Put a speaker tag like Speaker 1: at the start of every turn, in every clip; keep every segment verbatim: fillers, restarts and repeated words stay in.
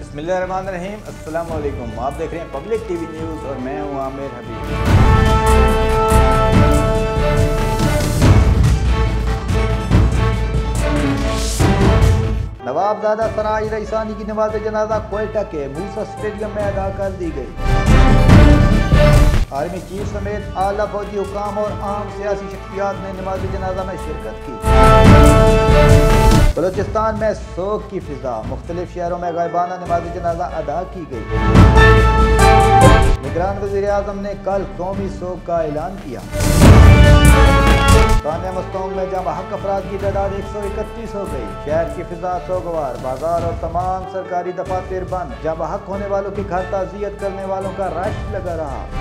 Speaker 1: बिस्मिल्लाहिर्रहमानिर्रहीम, अस्सलाम वालेकुम। आप देख रहे हैं पब्लिक टीवी न्यूज़ और मैं हूं आमिर हबीब। नवाबजादा सराय रईसानी की नमाज जनाजा कोयटा के मूसा स्टेडियम में अदा कर दी गई। आर्मी चीफ समेत आला फौजी हुकाम और आम सियासी शख्सियात ने नमाज जनाजा में शिरकत की। बलूचिस्तान में शोक की फिजा, मुख्तलिफ शहरों में गायबाना नमाज जनाजा अदा की गई। निगरान वज़ीर आज़म ने कल कौमी शोक का ऐलान किया। तानिया मस्तोंग में जमा हक अफराद की तादाद एक सौ इकतीस हो गई। शहर की फिजा सोगवार, बाजार और तमाम सरकारी दफातर बंद। जमा हक होने वालों के घर ताज़ियत करने वालों का रश लगा रहा।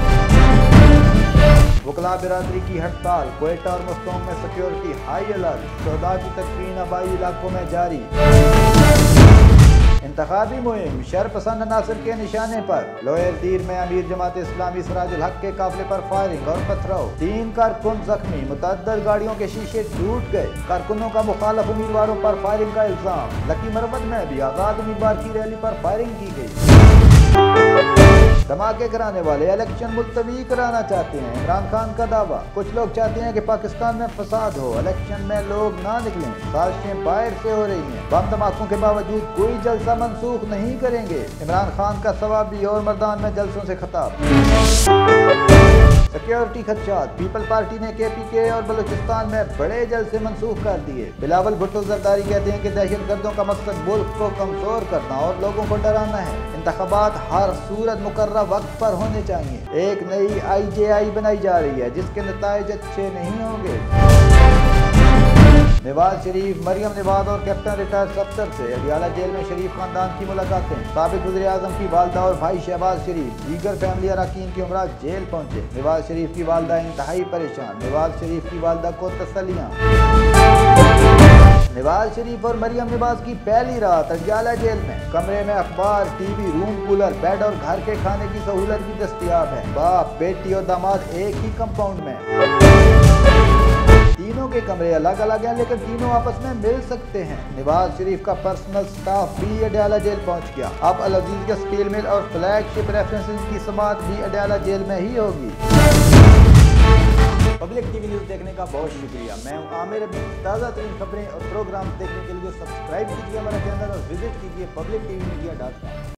Speaker 1: वकला बिरादरी की हड़ताल, कोयटा और मस्तोंग में सिक्योरिटी हाई अलर्ट। शोहदा की तदफीन आबाई इलाकों में जारी। इंतखाबी मुहिम, शर पसंद अनासर के निशाने पर। लोयर दीर में अमीर जमात इस्लामी सिराजुल हक के काफिले पर फायरिंग और पथराव। तीन कारकुन जख्मी, मुतअद्दिद गाड़ियों के शीशे टूट गए। कारकुनों का मुखालफ उम्मीदवारों पर फायरिंग का इल्जाम। लकी मरवत में भी आजाद उम्मीदवार की रैली पर फायरिंग की गई। धमाके कराने वाले इलेक्शन मुलतवी कराना चाहते हैं, इमरान खान का दावा। कुछ लोग चाहते हैं कि पाकिस्तान में फसाद हो, इलेक्शन में लोग ना निकलें। साजिशें बाहर से हो रही हैं। बम धमाकों के बावजूद कोई जलसा मनसूख नहीं करेंगे, इमरान खान का सवाबी। और मर्दान में जलसों से खिताब। सिक्योरिटी खदशात, पीपल पार्टी ने के पी के और बलूचिस्तान में बड़े जलसे मनसूख कर दिए। बिलावल भुट्टो जरदारी कहते हैं कि दहशत गर्दों का मकसद मुल्क को कमजोर करना और लोगों को डराना है। इंतखाबात हर सूरत मुकर्रर वक्त पर होने चाहिए। एक नई आई जे आई बनाई जा रही है जिसके नताइज अच्छे नहीं होंगे। नवाज शरीफ, मरियम नवाज और कैप्टन रिटायर्ड अफसर से अडियाला जेल में शरीफ खानदान की मुलाकातें। साबिक वज़ीर आज़म की वालदा और भाई शहबाज शरीफ दीगर फैमिली अरकान के हमरा जेल पहुंचे। नवाज शरीफ की वालदा इंतहाई परेशान, नवाज शरीफ की वालदा को तसल्लियां। नवाज शरीफ और मरियम नवाज की पहली रात अडियाला जेल में। कमरे में अखबार, टीवी, रूम, कूलर, बेड और घर के खाने की सहूलत भी दस्तयाब है। बाप, बेटी और दामाद एक ही कंपाउंड में। तीनों के कमरे अलग अलग हैं लेकिन तीनों आपस में मिल सकते हैं। नवाज शरीफ का पर्सनल स्टाफ भी अडियाला जेल पहुंच गया। अब अल अजीज के स्टील मिल और फ्लैगशिप रेफरेंसेस की समाअत भी अडियाला जेल में ही होगी। पब्लिक टीवी न्यूज़ देखने का बहुत शुक्रिया। मैं हूं आमिर हबीब। ताज़ा तरीन खबरें और प्रोग्राम देखने के लिए सब्सक्राइब कीजिए हमारे चैनल और विजिट कीजिए public TV media dot com.